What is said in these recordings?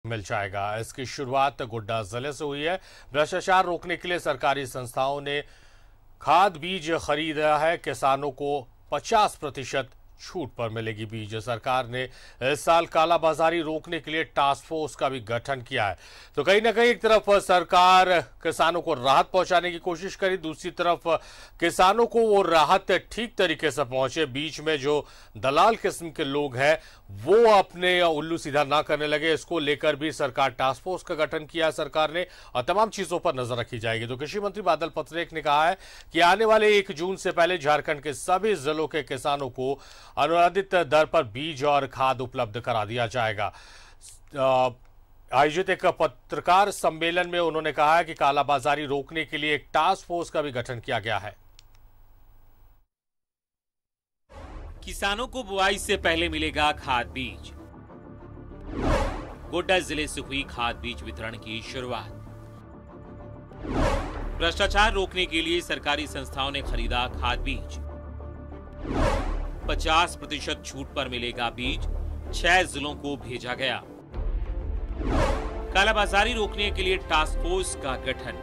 मिल जाएगा। इसकी शुरुआत गोड्डा जिले से हुई है। भ्रष्टाचार रोकने के लिए सरकारी संस्थाओं ने खाद बीज खरीदा है। किसानों को 50% छूट पर मिलेगी बीज। सरकार ने इस साल कालाबाजारी रोकने के लिए टास्क फोर्स का भी गठन किया है। तो कहीं ना कहीं एक तरफ सरकार किसानों को राहत पहुंचाने की कोशिश करी, दूसरी तरफ किसानों को वो राहत ठीक तरीके से पहुंचे। बीच में जो दलाल किस्म के लोग हैं वो अपने उल्लू सीधा ना करने लगे। इसको लेकर भी सरकार टास्क फोर्स का गठन किया सरकार ने और तमाम चीजों पर नजर रखी जाएगी। तो कृषि मंत्री बादल पत्रलेख ने कहा है कि आने वाले 1 जून से पहले झारखंड के सभी जिलों के किसानों को अनुदानित दर पर बीज और खाद उपलब्ध करा दिया जाएगा। आयोजित एक पत्रकार सम्मेलन में उन्होंने कहा है कि कालाबाजारी रोकने के लिए एक टास्क फोर्स का भी गठन किया गया है। किसानों को बुआई से पहले मिलेगा खाद बीज। गोड्डा जिले से हुई खाद बीज वितरण की शुरुआत। भ्रष्टाचार रोकने के लिए सरकारी संस्थाओं ने खरीदा खाद बीज। 50% छूट पर मिलेगा बीज। 6 जिलों को भेजा गया। कालाबाजारी रोकने के लिए टास्क फोर्स का गठन।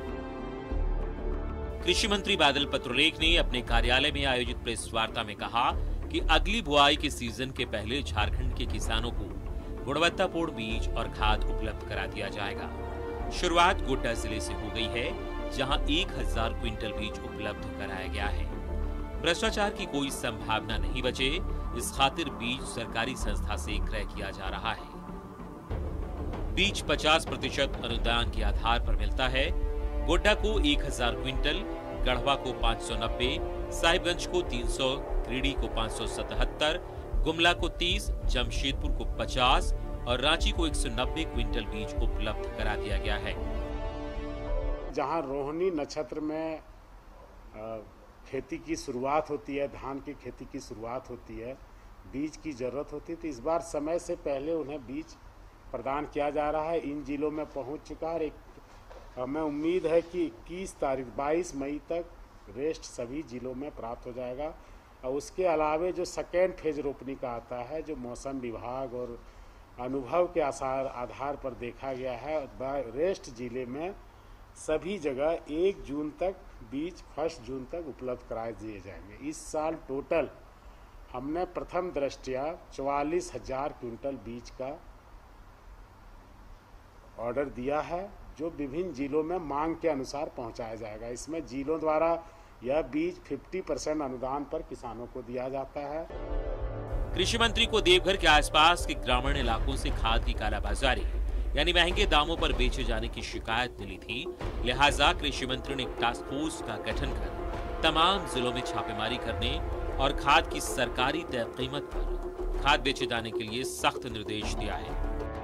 कृषि मंत्री बादल पत्रलेख ने अपने कार्यालय में आयोजित प्रेस वार्ता में कहा कि अगली बुआई के सीजन के पहले झारखंड के किसानों को गुणवत्तापूर्ण बीज और खाद उपलब्ध करा दिया जाएगा। शुरुआत गोड्डा जिले से हो गई है, जहां 1000 क्विंटल बीज उपलब्ध कराया गया है। भ्रष्टाचार की कोई संभावना नहीं बचे, इस खातिर बीज सरकारी संस्था से क्रय किया जा रहा है। बीज 50% अनुदान के आधार पर मिलता है। गोड्डा को 1000 क्विंटल, गढ़वा को 590, साहिबगंज को 300, गिरिडीह को 577, गुमला को 30, जमशेदपुर को 50 और रांची को 190 क्विंटल बीज उपलब्ध करा दिया गया है। जहां रोहिणी नक्षत्र में खेती की शुरुआत होती है, धान की खेती की शुरुआत होती है, बीज की जरूरत होती है, तो इस बार समय से पहले उन्हें बीज प्रदान किया जा रहा है। इन जिलों में पहुंच चुका है। हमें उम्मीद है कि 22 मई तक रेस्ट सभी जिलों में प्राप्त हो जाएगा। और उसके अलावे जो सेकेंड फेज रोपनी का आता है, जो मौसम विभाग और अनुभव के आधार पर देखा गया है, रेस्ट जिले में सभी जगह 1 जून तक बीज 1 जून तक उपलब्ध करा दिए जाएंगे। इस साल टोटल हमने प्रथम दृष्टया 44,000 क्विंटल बीज का ऑर्डर दिया है, जो विभिन्न जिलों में मांग के अनुसार पहुंचाया जाएगा। इसमें जिलों द्वारा यह बीज 50% अनुदान पर किसानों को दिया जाता है। कृषि मंत्री को देवघर के आसपास के ग्रामीण इलाकों से खाद की कालाबाजारी यानी महंगे दामों पर बेचे जाने की शिकायत मिली थी। लिहाजा कृषि मंत्री ने टास्क फोर्स का गठन कर तमाम जिलों में छापेमारी करने और खाद की सरकारी तय कीमत पर खाद बेचे जाने के लिए सख्त निर्देश दिया है।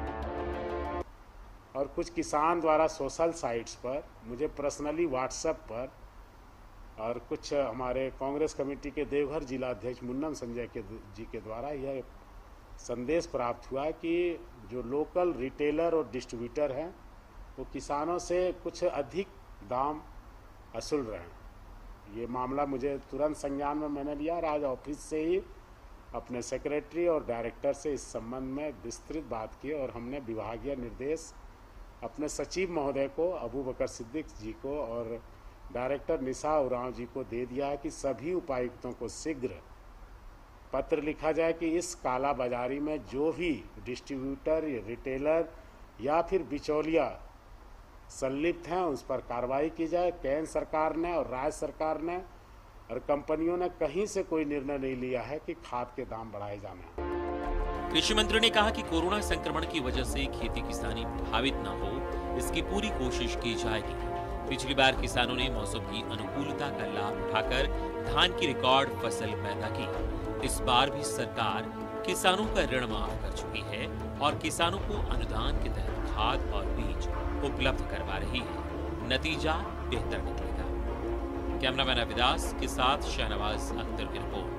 और कुछ किसान द्वारा सोशल साइट्स पर मुझे पर्सनली व्हाट्सएप पर और कुछ हमारे कांग्रेस कमेटी के देवघर जिला अध्यक्ष मुन्नम संजय जी के द्वारा यह संदेश प्राप्त हुआ कि जो लोकल रिटेलर और डिस्ट्रीब्यूटर हैं वो किसानों से कुछ अधिक दाम वसूल रहे हैं। ये मामला मुझे तुरंत संज्ञान में मैंने लिया और आज ऑफिस से ही अपने सेक्रेटरी और डायरेक्टर से इस संबंध में विस्तृत बात की और हमने विभागीय निर्देश अपने सचिव महोदय को, अबू बकर सिद्दीक जी को और डायरेक्टर निशा उरांव जी को दे दिया है कि सभी उपायुक्तों को शीघ्र पत्र लिखा जाए कि इस काला बाजारी में जो भी डिस्ट्रीब्यूटर, रिटेलर या फिर बिचौलिया संलिप्त हैं उस पर कार्रवाई की जाए। केंद्र सरकार ने और राज्य सरकार ने और कंपनियों ने कहीं से कोई निर्णय नहीं लिया है कि खाद के दाम बढ़ाए जाने। कृषि मंत्री ने कहा कि कोरोना संक्रमण की वजह से खेती किसानी प्रभावित न हो, इसकी पूरी कोशिश की जाएगी। पिछली बार किसानों ने मौसम की अनुकूलता का लाभ उठाकर धान की रिकॉर्ड फसल पैदा की। इस बार भी सरकार किसानों का ऋण माफ कर चुकी है और किसानों को अनुदान के तहत खाद और बीज उपलब्ध करवा रही है। नतीजा बेहतर निकलेगा। कैमरामैन अविदास के साथ शहनवाज अख्तर की रिपोर्ट।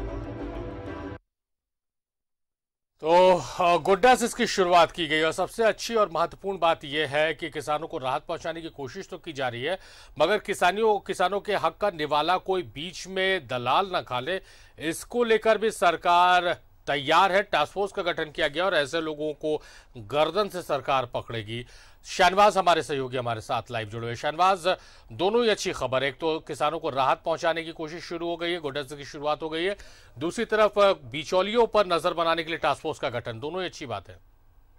तो गोड्डा से इसकी शुरुआत की गई और सबसे अच्छी और महत्वपूर्ण बात यह है कि किसानों को राहत पहुंचाने की कोशिश तो की जा रही है, मगर किसानों के हक का निवाला कोई बीच में दलाल न खा ले, इसको लेकर भी सरकार तैयार है, टास्क फोर्स का गठन किया गया और ऐसे लोगों को गर्दन से सरकार पकड़ेगी। शाहनवाज हमारे सहयोगी हमारे साथ लाइव जुड़े हुए। शाहनवाज, दोनों ही अच्छी खबर है, एक तो किसानों को राहत पहुंचाने की कोशिश शुरू हो गई है, गोड्डा की शुरुआत हो गई है, दूसरी तरफ बिचौलियों पर नजर बनाने के लिए टास्क फोर्स का गठन, दोनों ही अच्छी बात है।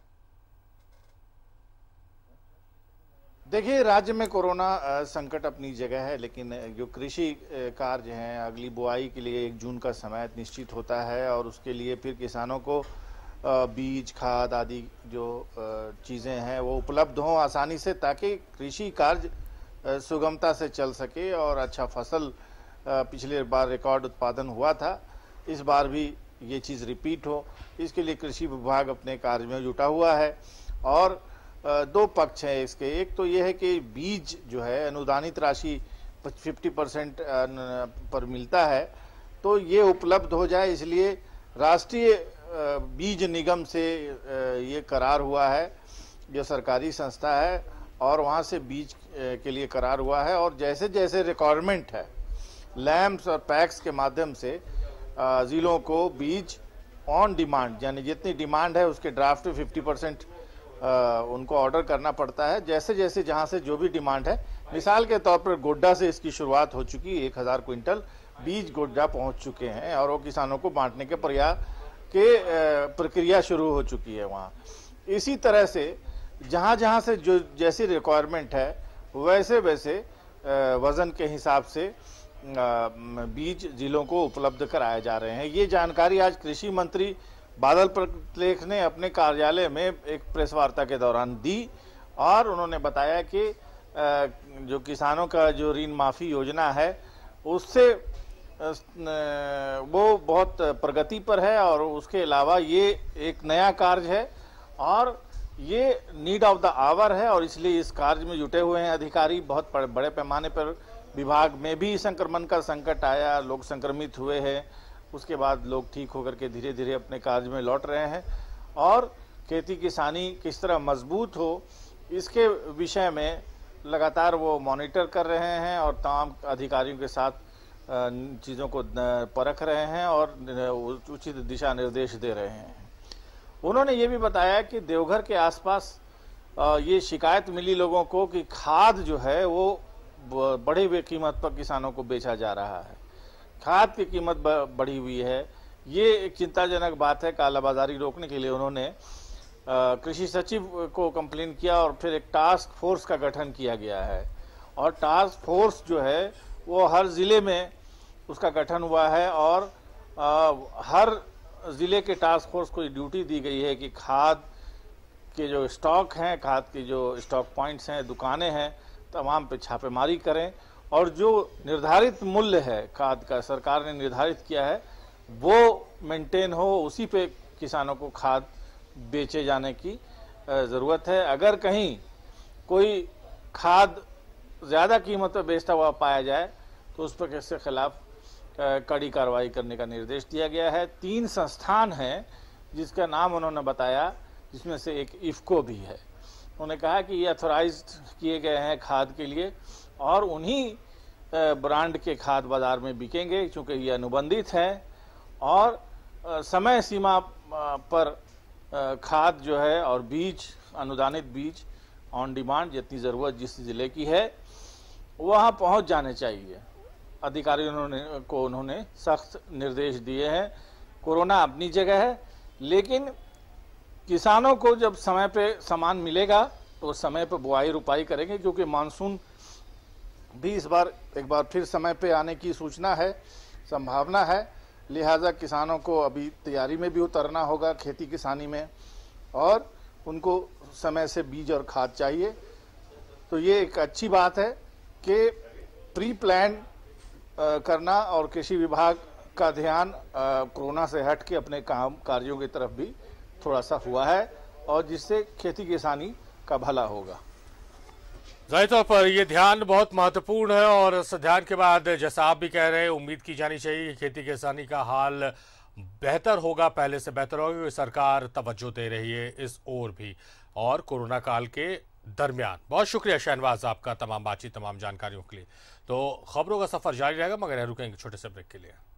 देखिए, राज्य में कोरोना संकट अपनी जगह है, लेकिन जो कृषि कार्य हैं, अगली बुआई के लिए 1 जून का समय निश्चित होता है और उसके लिए फिर किसानों को बीज, खाद आदि जो चीज़ें हैं वो उपलब्ध हों आसानी से, ताकि कृषि कार्य सुगमता से चल सके और अच्छा फसल, पिछले बार रिकॉर्ड उत्पादन हुआ था, इस बार भी ये चीज़ रिपीट हो, इसके लिए कृषि विभाग अपने कार्य में जुटा हुआ है। और 2 पक्ष हैं इसके। एक तो ये है कि बीज जो है अनुदानित राशि 50% पर मिलता है, तो ये उपलब्ध हो जाए, इसलिए राष्ट्रीय बीज निगम से ये करार हुआ है, जो सरकारी संस्था है, और वहाँ से बीज के लिए करार हुआ है। और जैसे जैसे रिक्वायरमेंट है, लैम्प्स और पैक्स के माध्यम से ज़िलों को बीज ऑन डिमांड, यानी जितनी डिमांड है उसके ड्राफ्ट में 50% उनको ऑर्डर करना पड़ता है। जैसे जैसे जहां से जो भी डिमांड है, मिसाल के तौर पर गोड्डा से इसकी शुरुआत हो चुकी है, 1000 क्विंटल बीज गोड्डा पहुंच चुके हैं और वो किसानों को बांटने के प्रक्रिया शुरू हो चुकी है वहाँ। इसी तरह से जहां जहां से जो जैसी रिक्वायरमेंट है वैसे वैसे वजन के हिसाब से बीज जिलों को उपलब्ध कराए जा रहे हैं। ये जानकारी आज कृषि मंत्री बादल प्रलेख ने अपने कार्यालय में एक प्रेस वार्ता के दौरान दी और उन्होंने बताया कि जो किसानों का जो ऋण माफी योजना है उससे वो बहुत प्रगति पर है और उसके अलावा ये एक नया कार्य है और ये नीड ऑफ द आवर है और इसलिए इस कार्य में जुटे हुए हैं अधिकारी। बहुत बड़े पैमाने पर विभाग में भी संक्रमण का संकट आया, लोग संक्रमित हुए हैं, उसके बाद लोग ठीक होकर के धीरे धीरे अपने कार्य में लौट रहे हैं और खेती किसानी किस तरह मजबूत हो इसके विषय में लगातार वो मॉनिटर कर रहे हैं और तमाम अधिकारियों के साथ चीज़ों को परख रहे हैं और उचित दिशा निर्देश दे रहे हैं। उन्होंने ये भी बताया कि देवघर के आसपास ये शिकायत मिली लोगों को कि खाद जो है वो बढ़ी हुई कीमत पर किसानों को बेचा जा रहा है, खाद की कीमत बढ़ी हुई है। ये एक चिंताजनक बात है। कालाबाजारी रोकने के लिए उन्होंने कृषि सचिव को कंप्लेन किया और फिर एक टास्क फोर्स का गठन किया गया है और टास्क फोर्स जो है वो हर ज़िले में उसका गठन हुआ है और हर ज़िले के टास्क फोर्स को ड्यूटी दी गई है कि खाद के जो स्टॉक हैं, खाद के जो स्टॉक पॉइंट्स हैं, दुकानें हैं, तमाम पे छापेमारी करें और जो निर्धारित मूल्य है खाद का सरकार ने निर्धारित किया है वो मेंटेन हो, उसी पे किसानों को खाद बेचे जाने की ज़रूरत है। अगर कहीं कोई खाद ज़्यादा कीमत पर बेचता हुआ पाया जाए तो उस पर इसके खिलाफ कड़ी कार्रवाई करने का निर्देश दिया गया है। 3 संस्थान हैं जिसका नाम उन्होंने बताया, जिसमें से एक इफ़को भी है। उन्होंने कहा कि ये अथोराइज्ड किए गए हैं खाद के लिए और उन्हीं ब्रांड के खाद बाज़ार में बिकेंगे क्योंकि ये अनुबंधित हैं और समय सीमा पर खाद जो है और बीज, अनुदानित बीज ऑन डिमांड जितनी ज़रूरत जिस ज़िले की है वहाँ पहुँच जाने चाहिए। अधिकारियों को उन्होंने सख्त निर्देश दिए हैं। कोरोना अपनी जगह है, लेकिन किसानों को जब समय पे सामान मिलेगा तो समय पे बुआई रुपाई करेंगे क्योंकि मानसून भी इस बार एक बार फिर समय पे आने की सूचना है, संभावना है। लिहाजा किसानों को अभी तैयारी में भी उतरना होगा खेती किसानी में और उनको समय से बीज और खाद चाहिए। तो ये एक अच्छी बात है कि प्री प्लान करना और कृषि विभाग का ध्यान कोरोना से हट के अपने काम कार्यों की तरफ भी थोड़ा सा हुआ है और जिससे खेती किसानी का भला होगा। जाहिर तौर पर यह ध्यान बहुत महत्वपूर्ण है और इस ध्यान के बाद जैसा आप भी कह रहे हैं उम्मीद की जानी चाहिए कि खेती किसानी का हाल बेहतर होगा, पहले से बेहतर होगा क्योंकि सरकार तवज्जो दे रही है इस ओर भी और कोरोना काल के दरमियान। बहुत शुक्रिया शाहनवाज आपका तमाम बातचीत, तमाम जानकारियों के लिए। तो खबरों का सफर जारी रहेगा मगर रुकेंगे छोटे से ब्रेक के लिए।